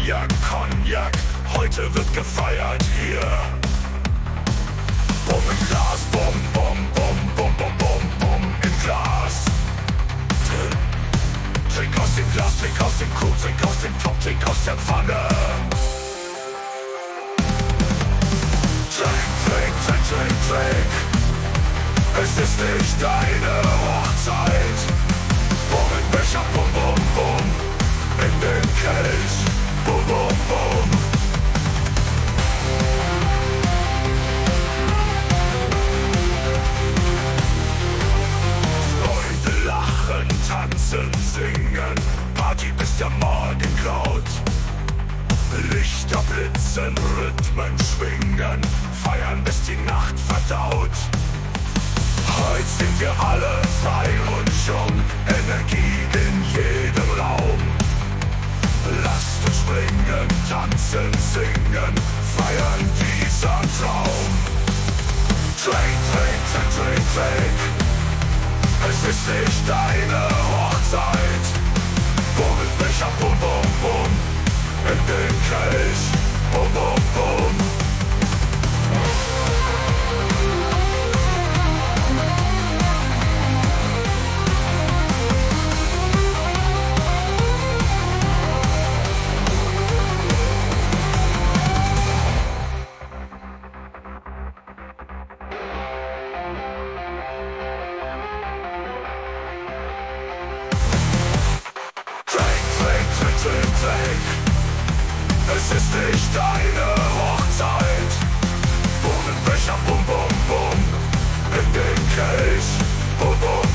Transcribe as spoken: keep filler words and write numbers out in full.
Cognac, Cognac, heute wird gefeiert hier. Bum im Glas, bum, bum, bum, bum, bum, bum, bum im Glas. Trink aus dem Glas, trink aus dem Krug, trink aus dem Topf, trink aus der Pfanne. Trink, trink, trink, trink, trink. Es ist nicht deine Hochzeit. Bum im Becher, bum, bum, bum. In den Kelch, bum, bum, bum. Freunde lachen, tanzen, singen, Party bis der Morgen graut. Lichter blitzen, Rhythmen schwingen, feiern bis die Nacht verdaut. Heute sind wir alle frei und jung, Energie in jedem Raum. Lasst uns springen, tanzen, singen, feiern dieser Traum. Trink, trink, trink, trink, trink. Es ist nicht deine Hochzeit. Bum im Becher, bum, bum, bum. In den Kelch, bum, bum, bum. Es ist nicht deine Hochzeit. Bum im Becher, bum, bum, bum. In den Kelch, bum, bum.